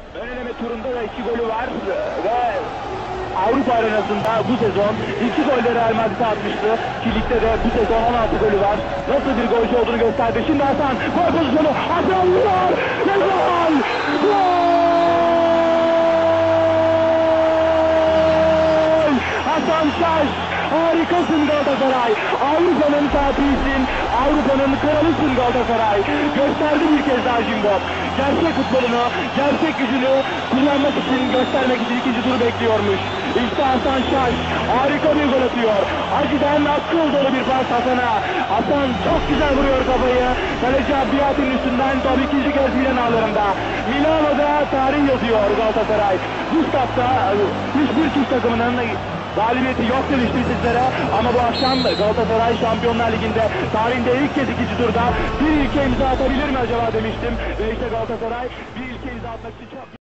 Ön eleme turunda da 2 golü var ve Avrupa arenasında bu sezon 2 golleri Real Madrid'e atmıştı. Ki ligde de bu sezon 16 golü var. Nasıl bir golcü olduğunu gösterdi. Şimdi Hasan gol pozisyonu. Hasan vuruyor. Ve gol! Gol! Hasan Şaş! Harikasın Galatasaray. Avrupa'nın fatihsin. Avrupa'nın kralısın Galatasaray. Gösterdi bir kez daha Jimbom. Gerçek futbolunu, gerçek gücünü kullanmak için, göstermek için ikinci turu bekliyormuş. İşte Hasan Şaş harika bir gol atıyor. Hacı'dan akıl dolu bir pas Hasan'a. Hasan çok güzel vuruyor kafayı. Kaleci Abiyat'ın üstünden top ikinci kez Milan ağlarında. Milano'da tarih yazıyor Galatasaray. Bu statta hiçbir Türk takımının galibiyeti yok demiştim sizlere ama bu akşam Galatasaray Şampiyonlar Ligi'nde tarihinde ilk kez ikinci turda bir ilke imza atabilir mi acaba demiştim ve işte Galatasaray bir ilke imza atmak için çok